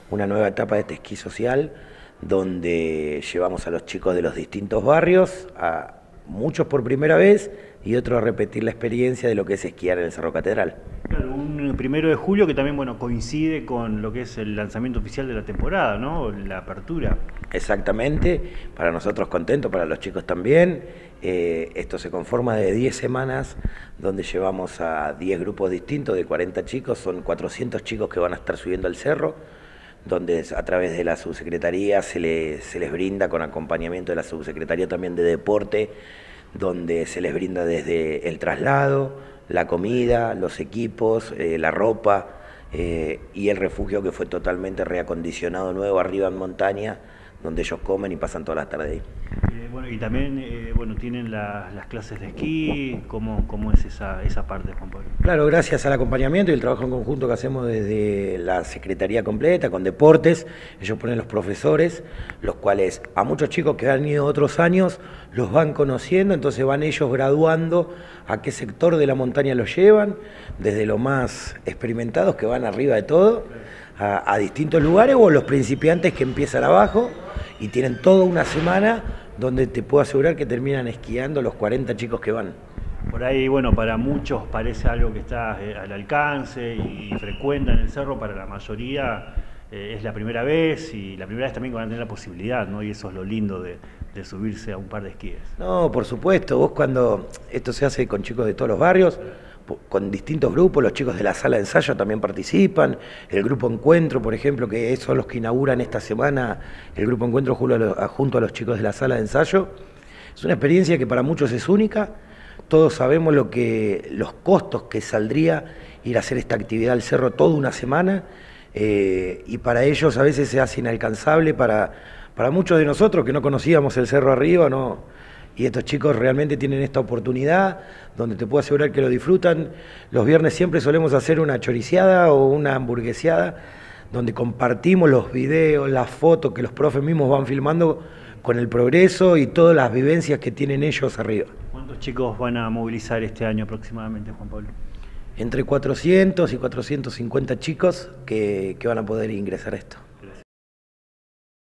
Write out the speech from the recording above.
una nueva etapa de este esquí social, donde llevamos a los chicos de los distintos barrios, a muchos por primera vez y otros a repetir la experiencia de lo que es esquiar en el Cerro Catedral. Claro, un 1 de julio que también coincide con lo que es el lanzamiento oficial de la temporada, ¿no? La apertura. Exactamente, para nosotros contentos, para los chicos también. Esto se conforma de 10 semanas donde llevamos a 10 grupos distintos de 40 chicos, son 400 chicos que van a estar subiendo al cerro, donde a través de la subsecretaría se les brinda con acompañamiento de la subsecretaría también de deporte, donde se les brinda desde el traslado, la comida, los equipos, la ropa y el refugio que fue totalmente reacondicionado nuevo arriba en montaña, donde ellos comen y pasan toda la tarde ahí. Y también tienen las clases de esquí. ¿Cómo es esa parte, Juan Pablo? Claro, gracias al acompañamiento y el trabajo en conjunto que hacemos desde la Secretaría completa, con deportes, ellos ponen los profesores, los cuales a muchos chicos que han ido otros años los van conociendo, entonces van ellos graduando a qué sector de la montaña los llevan, desde los más experimentados que van arriba de todo, a distintos lugares, o los principiantes que empiezan abajo y tienen toda una semana donde te puedo asegurar que terminan esquiando los 40 chicos que van. Por ahí, para muchos parece algo que está al alcance y frecuenta en el cerro, para la mayoría es la primera vez, y la primera vez también que van a tener la posibilidad, ¿no? Y eso es lo lindo de subirse a un par de esquíes. No, por supuesto, vos cuando esto se hace con chicos de todos los barrios, con distintos grupos, los chicos de la sala de ensayo también participan, el grupo Encuentro, por ejemplo, que son los que inauguran esta semana el grupo Encuentro junto a los chicos de la sala de ensayo. Es una experiencia que para muchos es única, todos sabemos los costos que saldría ir a hacer esta actividad al cerro toda una semana, y para ellos a veces se hace inalcanzable, para muchos de nosotros que no conocíamos el cerro arriba, no. Y estos chicos realmente tienen esta oportunidad, donde te puedo asegurar que lo disfrutan. Los viernes siempre solemos hacer una choriciada o una hamburgueseada, donde compartimos los videos, las fotos que los profes mismos van filmando con el progreso y todas las vivencias que tienen ellos arriba. ¿Cuántos chicos van a movilizar este año aproximadamente, Juan Pablo? Entre 400 y 450 chicos que van a poder ingresar a esto.